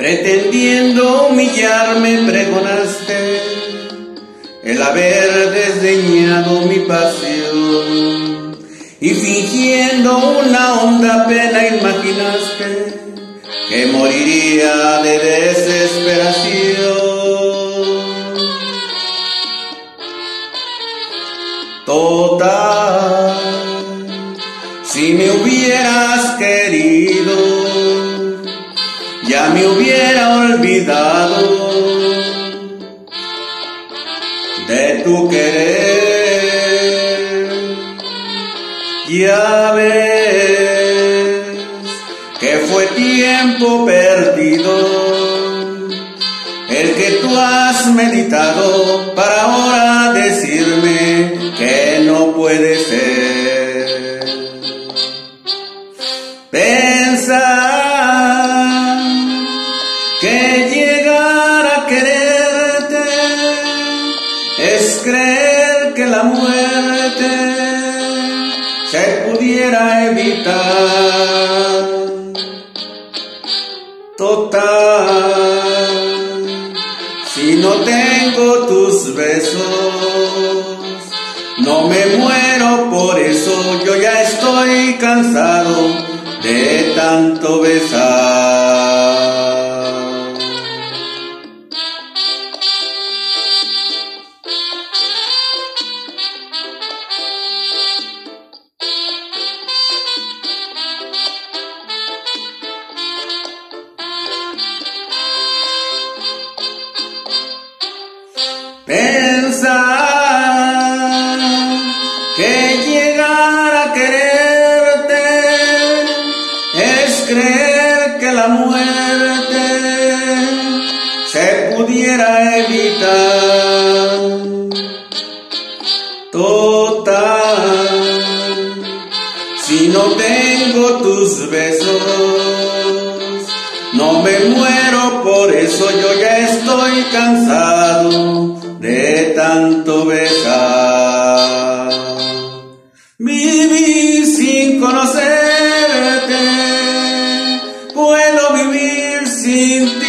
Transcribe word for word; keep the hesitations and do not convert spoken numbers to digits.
Pretendiendo humillarme pregonaste el haber desdeñado mi pasión, y fingiendo una honda pena imaginaste que moriría de desesperación. Total, si me hubieras querido, ya me hubiera olvidado de tu querer. Ya ves que fue tiempo perdido el que tú has meditado para ahora decirme que no puede ser. Pensar que llegar a quererte es creer que la muerte se pudiera evitar. Total, si no tengo tus besos, no me muero por eso. Yo ya estoy cansado de tanto besar. Pensar que llegar a quererte es creer que la muerte se pudiera evitar. Total, si no tengo tus besos, no me muero por eso. Yo ya estoy cansado de tanto besar. Viví sin conocerte, puedo vivir sin ti.